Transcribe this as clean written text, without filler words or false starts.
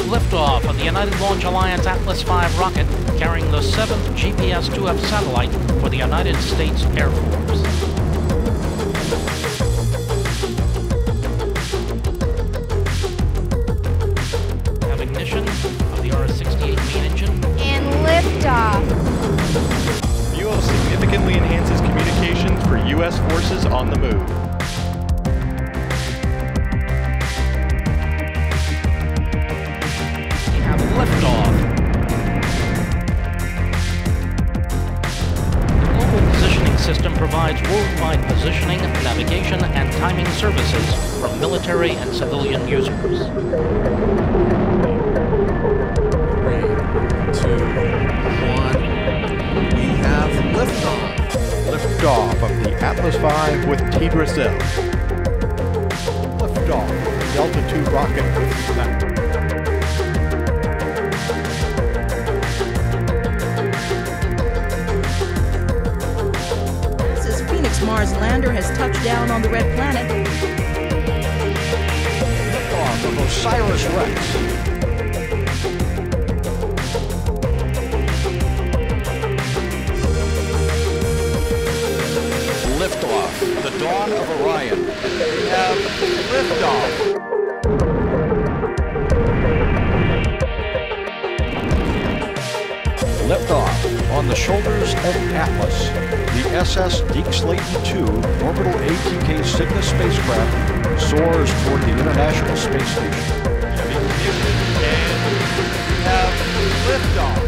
liftoff of the United Launch Alliance Atlas V rocket carrying the 7th GPS-2F satellite for the United States Air Force. Have ignition of the R-68 main engine. And liftoff. ULA significantly enhances communications for U.S. forces on the move. Liftoff. The Global Positioning System provides worldwide positioning, navigation, and timing services for military and civilian users. 3, 2, 1. We have liftoff. Liftoff of the Atlas V with T-Drizzle. Liftoff of the Delta II rocket with ULA. Mars lander has touched down on the red planet. Liftoff of OSIRIS-REx. Liftoff. The dawn of Orion. We have liftoff. Liftoff on the shoulders of Atlas. The SS Deke Slayton II orbital ATK Cygnus spacecraft soars toward the International Space Station. And we have liftoff.